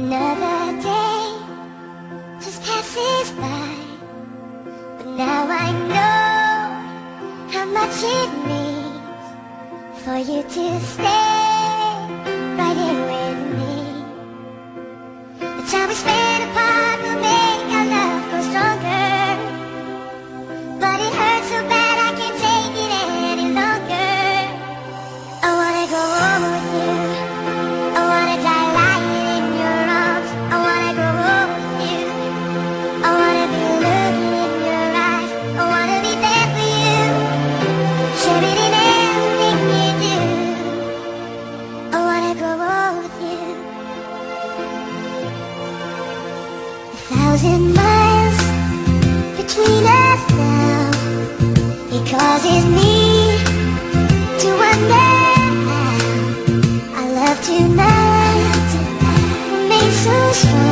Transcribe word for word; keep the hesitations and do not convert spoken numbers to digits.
Another day just passes by, but now I know how much it means for you to stay right here with me. The time we spend apart will make our love grow stronger, but it hurts so bad I can't take it any longer. I wanna go home with you, I wanna die lying in your arms, I wanna go home with you, I wanna be looking in your eyes, I wanna be there for you, sharing in everything you do. I wanna go home with you. A thousand miles between us now, it causes me to wonder how our love tonight remains so strong.